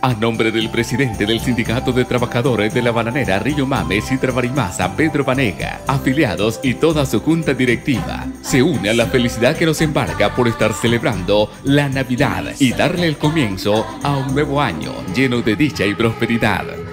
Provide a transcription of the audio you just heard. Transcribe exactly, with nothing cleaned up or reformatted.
A nombre del presidente del Sindicato de Trabajadores de la Bananera Río Mames y Trabarimasa, Pedro Vanega, afiliados y toda su junta directiva, se une a la felicidad que nos embarga por estar celebrando la Navidad y darle el comienzo a un nuevo año lleno de dicha y prosperidad.